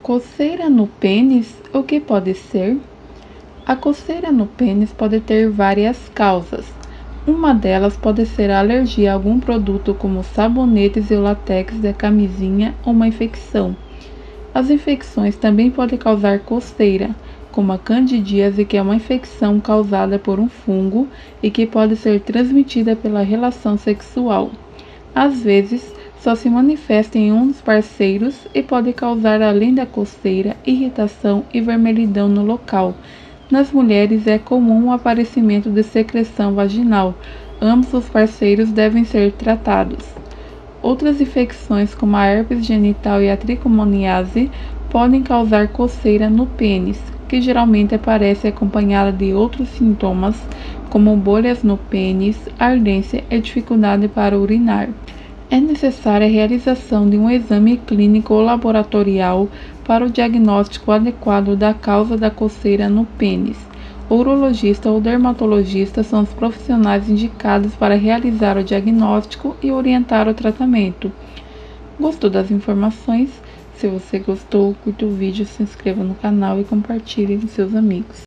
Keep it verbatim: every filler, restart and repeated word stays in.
Coceira no pênis, o que pode ser? A coceira no pênis pode ter várias causas. Uma delas pode ser a alergia a algum produto como sabonetes e o látex da camisinha ou uma infecção. As infecções também podem causar coceira, como a candidíase, que é uma infecção causada por um fungo e que pode ser transmitida pela relação sexual. Às vezes, só se manifesta em um dos parceiros e pode causar, além da coceira, irritação e vermelhidão no local. Nas mulheres é comum o aparecimento de secreção vaginal. Ambos os parceiros devem ser tratados. Outras infecções, como a herpes genital e a tricomoniase, podem causar coceira no pênis, que geralmente aparece acompanhada de outros sintomas, como bolhas no pênis, ardência e dificuldade para urinar. É necessária a realização de um exame clínico ou laboratorial para o diagnóstico adequado da causa da coceira no pênis. O urologista ou dermatologista são os profissionais indicados para realizar o diagnóstico e orientar o tratamento. Gostou das informações? Se você gostou, curta o vídeo, se inscreva no canal e compartilhe com seus amigos.